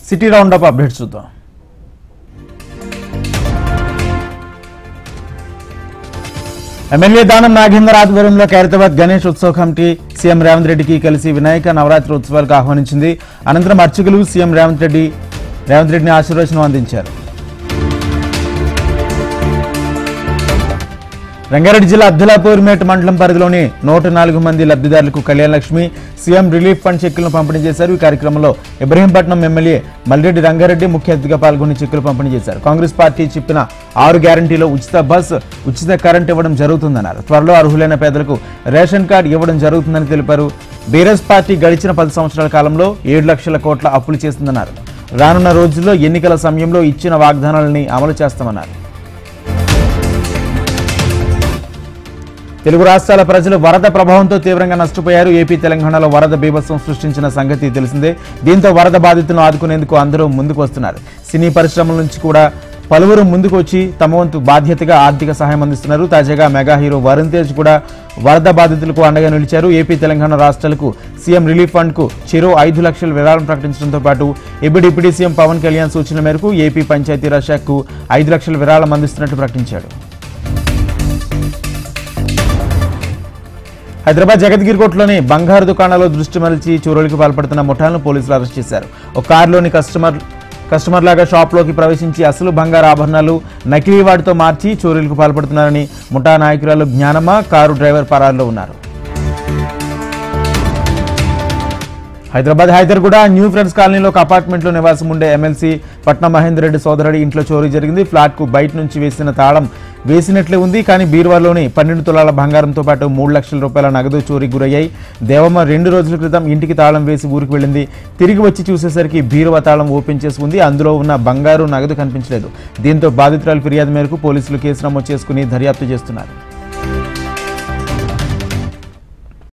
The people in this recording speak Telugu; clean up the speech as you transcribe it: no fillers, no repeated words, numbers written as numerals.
సిటీ రౌండప్ అప్డేట్స్ చూద్దాం. ఎమ్మెల్యే దానం నాగేందర్ ఆధ్వర్యంలో ఖైరతాబాద్ గణేష్ ఉత్సవ కమిటీ సీఎం రేవంత్ రెడ్డికి కలిసి వినాయక నవరాత్రి ఉత్సవాలకు ఆహ్వానించింది. అనంతరం అర్చకులు సీఎం రేవంత్ రెడ్డిని ఆశీర్వచనం అందించారు. రంగారెడ్డి జిల్లా అబ్దుల్లాపూర్మేట్ మండలం పరిధిలోని 104 మంది లబ్ధిదారులకు Kalyana Lakshmi CM relief fund చెక్కులను పంపిణీ చేశారు. ఈ కార్యక్రమంలో ఇబ్రహీంపట్నం ఎమ్మెల్యే మల్రెడ్డి రంగారెడ్డి ముఖ్య అతిథిగా పాల్గొని చెక్కులు పంపిణీ చేశారు. కాంగ్రెస్ పార్టీ చెప్పిన 6 గ్యారంటీలో ఉచిత బస్, ఉచిత కరెంట్ ఇవ్వడం జరుగుతుందన్నారు. త్వరలో అర్హులైన పేదలకు రేషన్ కార్డు ఇవ్వడం జరుగుతుందని తెలిపారు. బీఆర్ఎస్ పార్టీ గడిచిన 10 సంవత్సరాల కాలంలో 7 లక్షల కోట్ల అప్పులు చేసిందన్నారు. రానున్న రోజుల్లో ఎన్నికల సమయంలో ఇచ్చిన వాగ్దానాలని అమలు చేస్తామన్నారు. తెలుగు రాష్ట్రాల ప్రజలు వరద ప్రభావంతో తీవ్రంగా నష్టపోయారు. ఏపీ, తెలంగాణలో వరద బీభత్సం సృష్టించిన సంగతి తెలిసిందే. దీంతో వరద బాధితులను ఆదుకునేందుకు అందరూ ముందుకు వస్తున్నారు. సినీ పరిశ్రమల నుంచి కూడా పలువురు ముందుకు వచ్చి తమ వంతు బాధ్యతగా ఆర్థిక సహాయం అందిస్తున్నారు. తాజాగా మెగా హీరో వరుణ్ తేజ్ కూడా వరద బాధితులకు అండగా నిలిచారు. ఏపీ, తెలంగాణ రాష్ట్రాలకు సీఎం రిలీఫ్ ఫండ్ కు చెరో 5 లక్షల విరాళం ప్రకటించడంతో పాటు డిప్యూటీ సీఎం పవన్ కళ్యాణ్ సూచనల మేరకు ఏపీ పంచాయతీరాజ్ శాఖకు 5 లక్షల విరాళం అందిస్తున్నట్టు ప్రకటించాడు. హైదరాబాద్ జగద్గిరి కోటలోని బంగారు దుకాణాల్లో దృష్టి మరల్చి చోరీలకు పాల్పడుతున్న ముఠాలను పోలీసులు అరెస్ట్ చేశారు. ఒక కారులోని కస్టమర్ లాగా షాప్లోకి ప్రవేశించి అసలు బంగారు ఆభరణాలు నకిలీ వాటితో మార్చి చోరీలకు పాల్పడుతున్నారని ముఠా నాయకురాలు జ్ఞానమ్మ, కారు డ్రైవర్ పరారులో ఉన్నారు. హైదరాబాద్ హైదర్గూడ న్యూ ఫ్రెండ్స్ కాలనీలో ఒక అపార్ట్మెంట్లో నివాసం ఉండే ఎమ్మెల్సీ పట్నం మహేందర్ రెడ్డి సోదరుడి ఇంట్లో చోరీ జరిగింది. ఫ్లాట్ కు బయట నుంచి వేసిన తాళం వేసినట్లే ఉంది. కానీ బీరువాలోని 12 తులాల బంగారంతో పాటు 3 లక్షల రూపాయల నగదు చోరీ గురయ్యాయి. దేవమ్మ 2 రోజుల క్రితం ఇంటికి తాళం వేసి ఊరికి వెళ్ళింది. తిరిగి వచ్చి చూసేసరికి బీరువా తాళం ఓపెన్ చేసి ఉంది. అందులో ఉన్న బంగారు నగదు కనిపించలేదు. దీంతో బాధితురాలు ఫిర్యాదు మేరకు పోలీసులు కేసు నమోదు చేసుకుని దర్యాప్తు చేస్తున్నారు.